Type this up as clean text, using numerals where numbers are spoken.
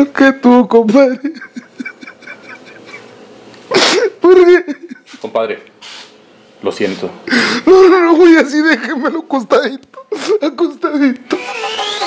Peor que tú, compadre. ¿Por qué? Compadre, lo siento. No, güey, así déjemelo acostadito. Acostadito.